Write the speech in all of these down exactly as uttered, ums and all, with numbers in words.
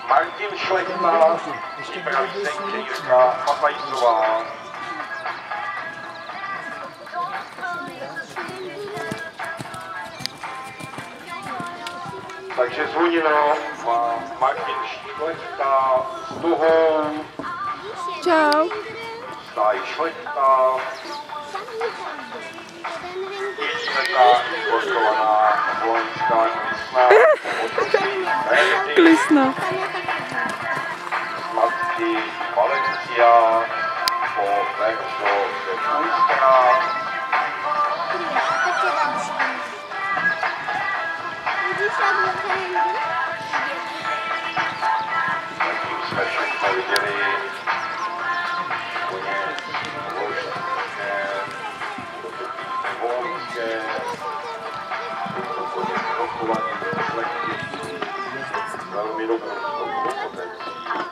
Martin Šlechta, připraví se Jirka Patajsová. Takže zvonilo má Martin Šlechta s Tuhou. Čau. Stáj Šlechta. Jedineka importovaná holandská Klisna. Klisna. Matky Valencia po Verso de Půjstra. Zatím jsme všechno viděli. Koně, Volšské, Volské, to koně zachovaný Šlechty. Velmi dobrou potencí.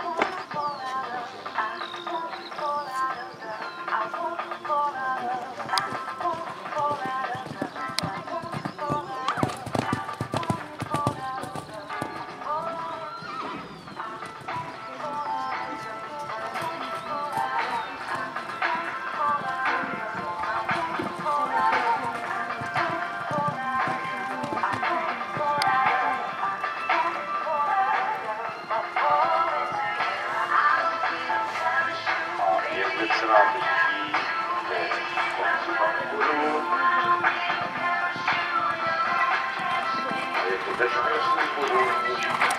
Jezdec se nám blíží ke konci parkouru. A je to bezprostý bodů.